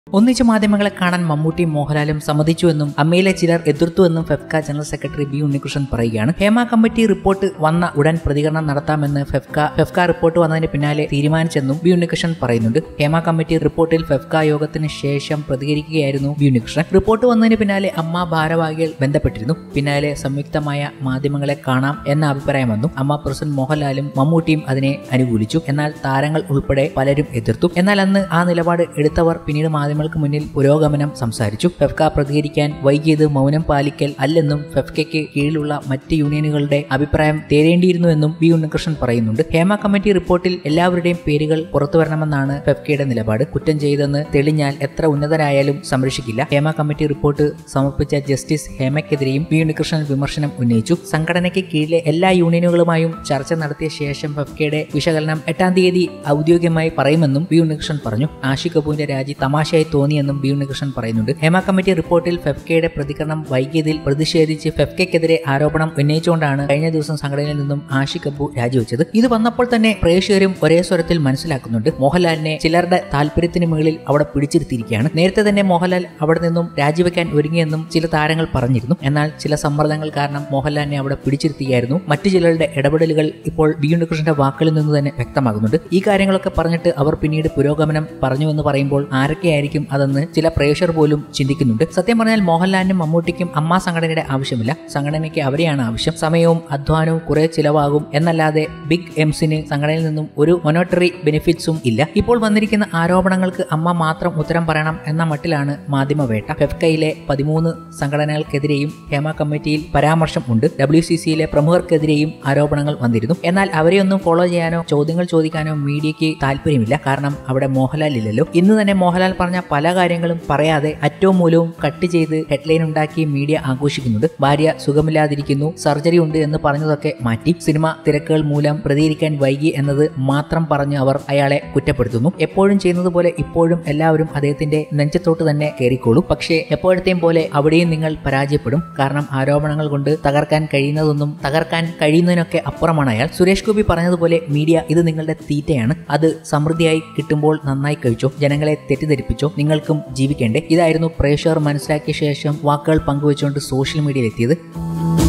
ഒന്നിച്ച് മാധ്യമങ്ങളെ കാണാൻ മമ്മൂട്ടിയും മോഹൻലാലും സമ്മതിച്ചുവെന്നും അമ്മയിലെ ചിലർ എതിർത്തുവെന്നും FEFKA general secretary B Unnikrishnan പറയുകയാണ്. ഹേമ കമ്മിറ്റി റിപ്പോർട്ട് വന്ന ഉടൻ പ്രതികരണം നടത്താമെന്ന് ഫെഫ്ക റിപ്പോർട്ട് വന്നതിന് പിന്നാലെ തീരുമാനിച്ചെന്നും ബി ഉണ്ണികൃഷ്ണൻ പറയുന്നുണ്ട്. ഹേമ കമ്മിറ്റി റിപ്പോർട്ടിൽ ഫെഫ്ക യോഗത്തിന് ശേഷം പ്രതികരിക്കുകയായിരുന്നു ബി ഉണ്ണികൃഷ്ണൻ. റിപ്പോർട്ട് വന്നതിന് പിന്നാലെ അമ്മ ഭാരവാഹികൾ ബന്ധപ്പെട്ടിരുന്നു. പിന്നാലെ സംയുക്തമായ മാധ്യമങ്ങളെ കാണാം എന്ന അഭിപ്രായം വന്നു. അമ്മ പ്രസിഡന്റ് മോഹൻലാലും മമ്മൂട്ടിയും അതിനെ അനുകൂലിച്ചു. എന്നാൽ താരങ്ങൾ ഉൾപ്പെടെ പലരും എതിർത്തു. എന്നാൽ അന്ന് ആ നിലപാട് എടുത്തവർ പിന്നീട് മാധ്യമങ്ങൾക്ക് മുന്നിൽ പുരോഗമനം സംസാരിച്ചു. ഫെഫ്ക പ്രതികരിക്കാൻ വൈകിയത് മൗനം പാലിക്കൽ അല്ലെന്നും ഫെഫ്കയ്ക്ക് കീഴിലുള്ള മറ്റ് യൂണിയനുകളുടെ അഭിപ്രായം തേടേണ്ടിയിരുന്നുവെന്നും ബി ഉണ്ണികൃഷ്ണൻ പറയുന്നുണ്ട്. ഹേമ കമ്മിറ്റി റിപ്പോർട്ടിൽ എല്ലാവരുടെയും പേരുകൾ പുറത്തുവരണമെന്നാണ് ഫെഫ്കയുടെ നിലപാട്. കുറ്റം ചെയ്തെന്ന് തെളിഞ്ഞാൽ എത്ര ഉന്നതരായാലും സംരക്ഷിക്കില്ല. ഹേമ കമ്മിറ്റി റിപ്പോർട്ട് സമർപ്പിച്ച ജസ്റ്റിസ് ഹേമയ്ക്കെതിരെയും ബി ഉണ്ണികൃഷ്ണൻ വിമർശനം ഉന്നയിച്ചു. സംഘടനയ്ക്ക് കീഴിലെ എല്ലാ യൂണിയനുകളുമായും ചർച്ച നടത്തിയ ശേഷം ഫെഫ്കയുടെ വിശകലനം 8-ാം തീയതി ഔദ്യോഗികമായി പറയുമെന്നും ബി ഉണ്ണികൃഷ്ണൻ പറഞ്ഞു. ആഷിഖ് കപൂറിന്റെ രാജി തമാശയായി തോന്നിയെന്നും ബി ഉണ്ണികൃഷ്ണൻ പറയുന്നുണ്ട്. ഹേമ കമ്മിറ്റി റിപ്പോർട്ടിൽ ഫെഫ്കയുടെ പ്രതികരണം വൈകിയതിൽ പ്രതിഷേധിച്ച് ഫെഫ്കയ്ക്കെതിരെ ആരോപണം ഉന്നയിച്ചുകൊണ്ടാണ് കഴിഞ്ഞ ദിവസം സംഘടനയിൽ നിന്നും ആഷിഖ് കപൂർ രാജിവെച്ചത്. ഇത് വന്നപ്പോൾ തന്നെ പ്രേക്ഷകരും ഒരേ സ്വരത്തിൽ മനസ്സിലാക്കുന്നുണ്ട്. മോഹൻലാലിനെ ചിലരുടെ താല്പര്യത്തിന് മുകളിൽ അവിടെ പിടിച്ചിരുത്തിയിരിക്കുകയാണ്. നേരത്തെ തന്നെ മോഹൻലാൽ അവിടെ നിന്നും രാജിവെക്കാൻ ഒരുങ്ങിയെന്നും ചില താരങ്ങൾ പറഞ്ഞിരുന്നു. എന്നാൽ ചില സമ്മർദ്ദങ്ങൾ കാരണം മോഹൻലാലിനെ അവിടെ പിടിച്ചിരുത്തുകയായിരുന്നു. മറ്റു ചിലരുടെ ഇടപെടലുകൾ ഇപ്പോൾ ബി ഉണ്ണികൃഷ്ണന്റെ വാക്കുകളിൽ നിന്ന് തന്നെ വ്യക്തമാകുന്നുണ്ട്. ഈ കാര്യങ്ങളൊക്കെ പറഞ്ഞിട്ട് അവർ പിന്നീട് പുരോഗമനം പറഞ്ഞുവെന്ന് പറയുമ്പോൾ ആരൊക്കെയായിരിക്കും അതെന്ന് ചില പ്രേക്ഷകർ പോലും ചിന്തിക്കുന്നുണ്ട്. സത്യം പറഞ്ഞാൽ മോഹൻലാലിനും മമ്മൂട്ടിക്കും അമ്മ സംഘടനയുടെ ആവശ്യമില്ല. സംഘടനയ്ക്ക് അവരെയാണ് ആവശ്യം. സമയവും അധ്വാനവും കുറെ ചിലവാകും എന്നല്ലാതെ ബിഗ് എംസിന് സംഘടനയിൽ നിന്നും ഒരു മോണിറ്ററി ബെനിഫിറ്റ്സും ഇല്ല. ഇപ്പോൾ വന്നിരിക്കുന്ന ആരോപണങ്ങൾക്ക് അമ്മ മാത്രം ഉത്തരം പറയണം എന്ന മട്ടിലാണ് മാധ്യമവേട്ട. ഫെഫ്കയിലെ 13 സംഘടനകൾക്കെതിരെയും ഹേമ കമ്മിറ്റിയിൽ പരാമർശം ഉണ്ട്. WCCയിലെ പ്രമുഖർക്കെതിരെയും ആരോപണങ്ങൾ വന്നിരുന്നു. എന്നാൽ അവരെയൊന്നും ഫോളോ ചെയ്യാനോ ചോദ്യങ്ങൾ ചോദിക്കാനോ മീഡിയയ്ക്ക് താല്പര്യമില്ല. കാരണം അവിടെ മോഹൻലാൽ ഇല്ലല്ലോ. ഇന്ന് തന്നെ മോഹൻലാൽ പറഞ്ഞ പല കാര്യങ്ങളും പറയാതെ അറ്റവും മൂലവും കട്ട് ചെയ്ത് ഹെഡ്ലൈൻ ഉണ്ടാക്കി മീഡിയ ആഘോഷിക്കുന്നുണ്ട്. ഭാര്യ സുഖമില്ലാതിരിക്കുന്നു, സർജറി ഉണ്ട് എന്ന് പറഞ്ഞതൊക്കെ മാറ്റി സിനിമ തിരക്കുകൾ മൂലം പ്രതികരിക്കാൻ വൈകി എന്നത് മാത്രം പറഞ്ഞ് അവർ അയാളെ കുറ്റപ്പെടുത്തുന്നു. എപ്പോഴും ചെയ്യുന്നത് പോലെ ഇപ്പോഴും എല്ലാവരും അദ്ദേഹത്തിന്റെ നെഞ്ചത്തോട്ട് തന്നെ കയറിക്കോളും. പക്ഷേ എപ്പോഴത്തെയും പോലെ അവിടെയും നിങ്ങൾ പരാജയപ്പെടും. കാരണം ആരോപണങ്ങൾ കൊണ്ട് തകർക്കാൻ കഴിയുന്നതിനൊക്കെ അപ്പുറമാണ് അയാൾ. സുരേഷ് ഗോപി പറഞ്ഞതുപോലെ മീഡിയ ഇത് നിങ്ങളുടെ തീറ്റയാണ്. അത് സമൃദ്ധിയായി കിട്ടുമ്പോൾ നന്നായി കഴിച്ചോ, ജനങ്ങളെ തെറ്റിദ്ധരിപ്പിച്ചോ, നിങ്ങൾക്കും ജീവിക്കേണ്ടേ. ഇതായിരുന്നു പ്രേക്ഷകർ മനസ്സിലാക്കിയ ശേഷം വാക്കുകൾ പങ്കുവെച്ചുകൊണ്ട് സോഷ്യൽ മീഡിയയിൽ എത്തിയത്.